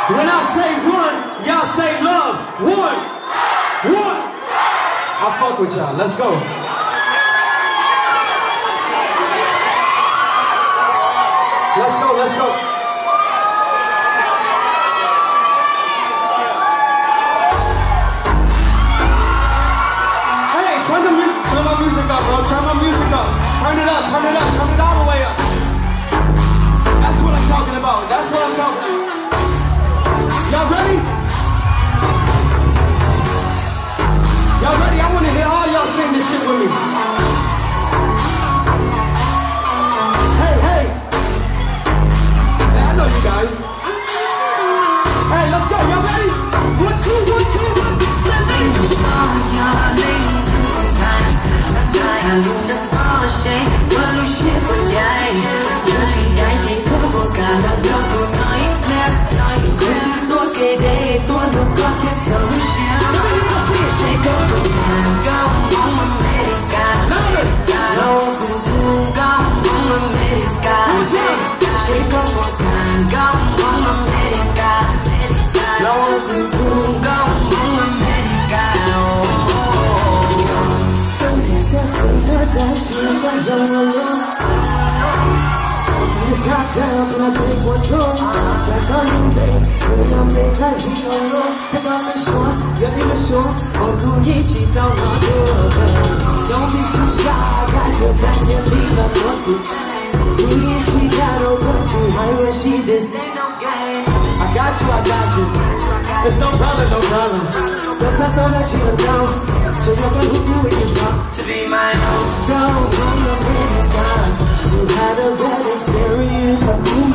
When I say one, y'all say love. One. I'll fuck with y'all. Let's go. Let's go. Hey, turn my music up, bro. Turn my music up. Turn it up. Turn it all the way up. That's what I'm talking about. Y'all ready? Y'all ready? I want to hear all y'all sing this shit with me. Hey. I know you guys. Hey, let's go. Y'all ready? 1, 2, 1, 2, 1, 2, top down, but I take one too. Like on you, babe. When I make that she don't know. Take off the short, you're in the short. Oh, do you cheat on my girl? Don't be too shy, got your back, you leave a monkey. Do you cheat out or what you? I wish she this ain't no game. I got you. It's no problem. Cause I thought that you were down. So you're gonna hook you with your top. To be my own. Don't, I'm not ready, God. You had a bad experience.